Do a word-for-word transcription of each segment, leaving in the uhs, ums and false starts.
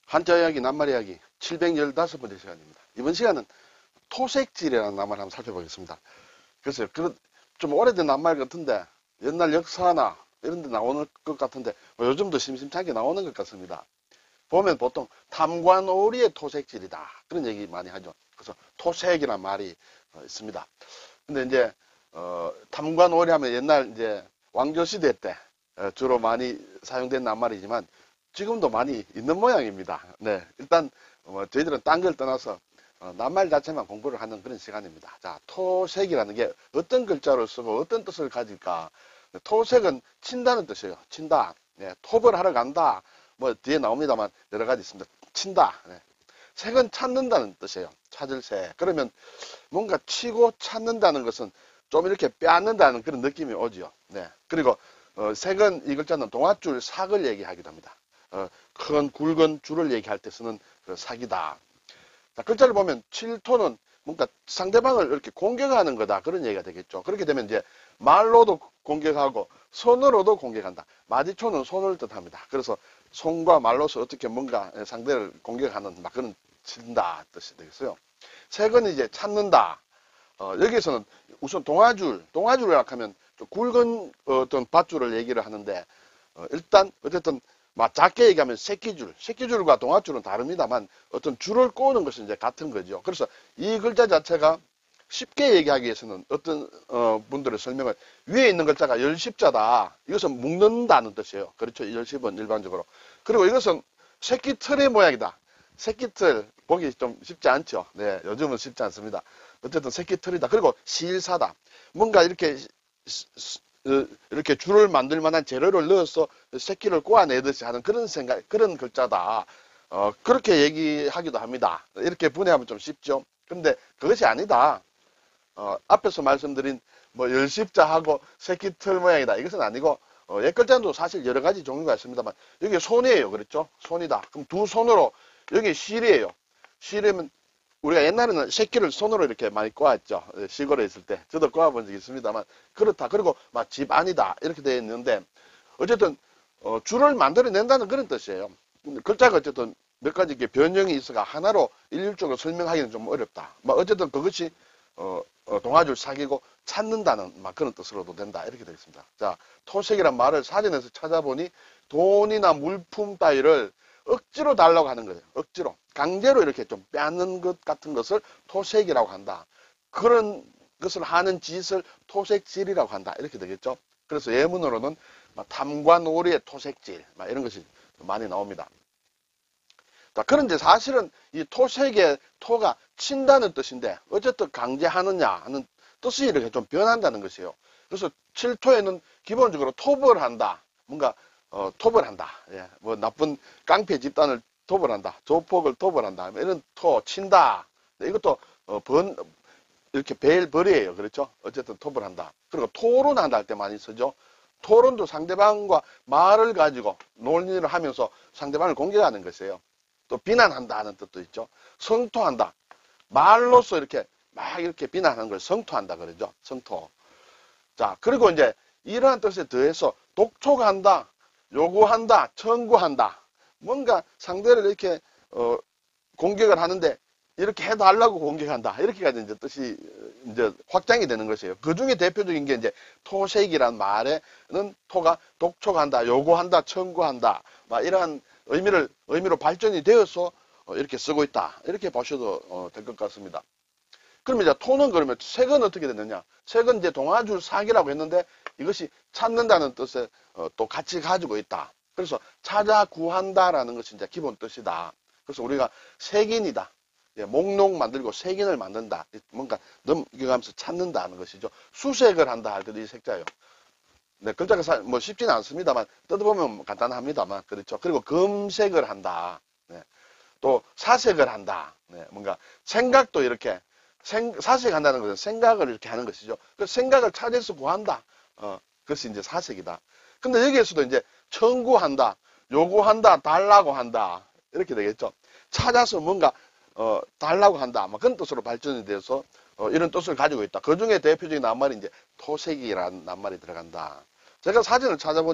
한자 이야기, 낱말 이야기 칠백십오 번째 시간입니다. 이번 시간은 토색질이라는 낱말을 한번 살펴보겠습니다. 그래서 그런 좀 오래된 낱말 같은데 옛날 역사나 이런 데 나오는 것 같은데 뭐 요즘도 심심찮게 나오는 것 같습니다. 보면 보통 탐관오리의 토색질이다 그런 얘기 많이 하죠. 그래서 토색이라는 말이 어, 있습니다. 근데 이제 어, 탐관오리 하면 옛날 이제 왕조시대 때 어, 주로 많이 사용된 낱말이지만 지금도 많이 있는 모양입니다. 네, 일단 뭐 저희들은 딴 걸 떠나서 어, 낱말 자체만 공부를 하는 그런 시간입니다. 자, 토색이라는 게 어떤 글자를 쓰고 어떤 뜻을 가질까? 토색은 친다는 뜻이에요. 친다. 네, 톱을 하러 간다. 뭐 뒤에 나옵니다만 여러 가지 있습니다. 친다. 네. 색은 찾는다는 뜻이에요. 찾을 색. 그러면 뭔가 치고 찾는다는 것은 좀 이렇게 빼앗는다는 그런 느낌이 오죠. 네. 그리고 어, 색은 이 글자는 동아줄 삭을 얘기하기도 합니다. 어, 큰 굵은 줄을 얘기할 때 쓰는 그 삭이다. 자, 글자를 보면 칠토는 뭔가 상대방을 이렇게 공격하는 거다. 그런 얘기가 되겠죠. 그렇게 되면 이제 말로도 공격하고 손으로도 공격한다. 마지초는 손을 뜻합니다. 그래서 손과 말로서 어떻게 뭔가 상대를 공격하는 막 그런 친다 뜻이 되겠어요. 색은 이제 찾는다. 어, 여기에서는 우선 동아줄, 동아줄이라 하면 좀 굵은 어떤 밧줄을 얘기를 하는데 어, 일단 어쨌든 막 작게 얘기하면 새끼줄, 새끼줄과 동아줄은 다릅니다만 어떤 줄을 꼬는 것은 이제 같은 거죠. 그래서 이 글자 자체가 쉽게 얘기하기 위해서는 어떤 어, 분들의 설명을 위에 있는 글자가 열십자다. 이것은 묶는다는 뜻이에요. 그렇죠. 열십은 일반적으로. 그리고 이것은 새끼틀의 모양이다. 새끼틀 보기 좀 쉽지 않죠. 네, 요즘은 쉽지 않습니다. 어쨌든 새끼틀이다. 그리고 실사다. 뭔가 이렇게 이렇게 줄을 만들 만한 재료를 넣어서 새끼를 꼬아내듯이 하는 그런 생각, 그런 글자다. 어, 그렇게 얘기하기도 합니다. 이렇게 분해하면 좀 쉽죠. 근데 그것이 아니다. 어, 앞에서 말씀드린 뭐 열십자하고 새끼틀 모양이다. 이것은 아니고 어, 옛글자도 사실 여러 가지 종류가 있습니다만 여기 손이에요. 그렇죠? 손이다. 그럼 두 손으로 여기 실이에요. 실이면 우리가 옛날에는 새끼를 손으로 이렇게 많이 꼬았죠. 시골에 있을 때. 저도 꼬아본 적이 있습니다만 그렇다. 그리고 막 집 안이다. 이렇게 되어 있는데 어쨌든 어, 줄을 만들어낸다는 그런 뜻이에요. 글자가 어쨌든 몇 가지 이렇게 변형이 있어가 하나로 일률적으로 설명하기는 좀 어렵다. 뭐 어쨌든 그것이 어, 어, 동아줄 사귀고 찾는다는 막 그런 뜻으로도 된다. 이렇게 되어 있습니다. 자, 토색이란 말을 사전에서 찾아보니 돈이나 물품 따위를 억지로 달라고 하는 거예요. 억지로. 강제로 이렇게 좀 빼앗는 것 같은 것을 토색이라고 한다. 그런 것을 하는 짓을 토색질이라고 한다. 이렇게 되겠죠. 그래서 예문으로는 탐관오리의 토색질 이런 것이 많이 나옵니다. 자, 그런데 사실은 이 토색의 토가 친다는 뜻인데 어쨌든 강제하느냐 하는 뜻이 이렇게 좀 변한다는 것이에요. 그래서 칠토에는 기본적으로 톱을 한다. 뭔가 어, 톱을 한다. 예, 뭐 나쁜 깡패 집단을 톱을 한다. 조폭을 톱을 한다. 이런 토, 친다. 이것도 어, 번, 이렇게 벨, 벌이에요. 그렇죠? 어쨌든 톱을 한다. 그리고 토론한다 할 때 많이 쓰죠. 토론도 상대방과 말을 가지고 논의를 하면서 상대방을 공격하는 것이에요. 또 비난한다 하는 뜻도 있죠. 성토한다. 말로써 이렇게 막 이렇게 비난하는 걸 성토한다 그러죠. 성토. 자, 그리고 이제 이러한 뜻에 더해서 독촉한다. 요구한다, 청구한다. 뭔가 상대를 이렇게 어, 공격을 하는데 이렇게 해달라고 공격한다. 이렇게까지 이제 뜻이 이제 확장이 되는 것이에요. 그 중에 대표적인 게 이제 토색이란 말에는 토가 독촉한다, 요구한다, 청구한다. 막 이러한 의미를 의미로 발전이 되어서 어, 이렇게 쓰고 있다. 이렇게 보셔도 어, 될 것 같습니다. 그럼 이제 토는 그러면 색은 어떻게 되느냐? 색은 이제 동아줄 삭이라고 했는데 이것이 찾는다는 뜻에 어, 또 같이 가지고 있다. 그래서 찾아 구한다라는 것이 이제 기본 뜻이다. 그래서 우리가 색인이다. 예, 목록 만들고 색인을 만든다. 뭔가 넘겨가면서 찾는다는 것이죠. 수색을 한다 할 때도 이 색자예요. 네, 글자가 사, 뭐 쉽지는 않습니다만 뜯어보면 간단합니다만 그렇죠. 그리고 검색을 한다. 네, 또 사색을 한다. 네, 뭔가 생각도 이렇게 생, 사색한다는 것은 생각을 이렇게 하는 것이죠. 그 생각을 찾아서 구한다. 어, 그것이 이제 사색이다. 근데 여기에서도 이제 청구한다, 요구한다, 달라고 한다. 이렇게 되겠죠. 찾아서 뭔가, 어, 달라고 한다. 뭐 그런 뜻으로 발전이 돼서, 어, 이런 뜻을 가지고 있다. 그 중에 대표적인 낱말이 이제 토색이라는 낱말이 들어간다. 제가 사진을 찾아보니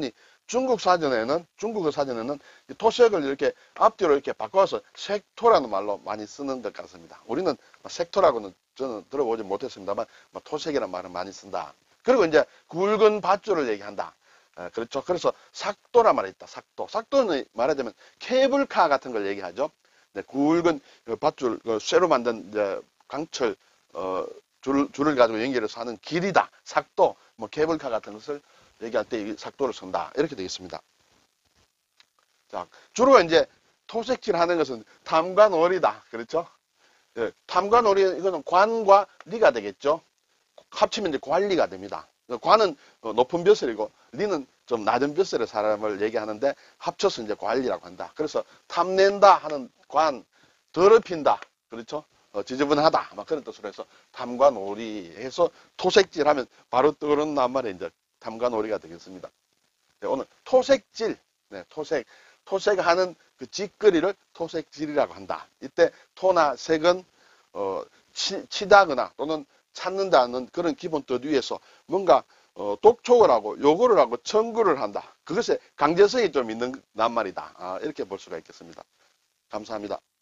중국 사전에는, 중국어 사전에는 이 토색을 이렇게 앞뒤로 이렇게 바꿔서 색토라는 말로 많이 쓰는 것 같습니다. 우리는 색토라고는 저는 들어보지 못했습니다만 뭐 토색이라는 말은 많이 쓴다. 그리고 이제 굵은 밧줄을 얘기한다. 에, 그렇죠. 그래서 삭도란 말이 있다. 삭도. 삭도는 말하자면 케이블카 같은 걸 얘기하죠. 네, 굵은 그 밧줄, 그 쇠로 만든 이제 강철 어, 줄, 줄을 가지고 연결해서 하는 길이다. 삭도, 뭐 케이블카 같은 것을 얘기할 때 이 삭도를 쓴다. 이렇게 되겠습니다. 자, 주로 이제 토색질 하는 것은 탐관오리다. 그렇죠? 예, 탐관오리, 이거는 관과 리가 되겠죠? 합치면 이제 관리가 됩니다. 관은 높은 벼슬이고, 리는 좀 낮은 벼슬의 사람을 얘기하는데, 합쳐서 이제 관리라고 한다. 그래서 탐낸다 하는 관, 더럽힌다. 그렇죠? 어, 지저분하다. 막 그런 뜻으로 해서 탐관오리 해서 토색질 하면 바로 떠오르는 낱말이 이제 탐관오리가 되겠습니다. 네, 오늘 토색질, 네, 토색, 토색하는 그 짓거리를 토색질이라고 한다. 이때 토나 색은 어, 치, 치다거나 또는 찾는다는 그런 기본 뜻 위에서 뭔가 어, 독촉을 하고 요구를 하고 청구를 한다. 그것에 강제성이 좀 있는 낱말이다. 아, 이렇게 볼 수가 있겠습니다. 감사합니다.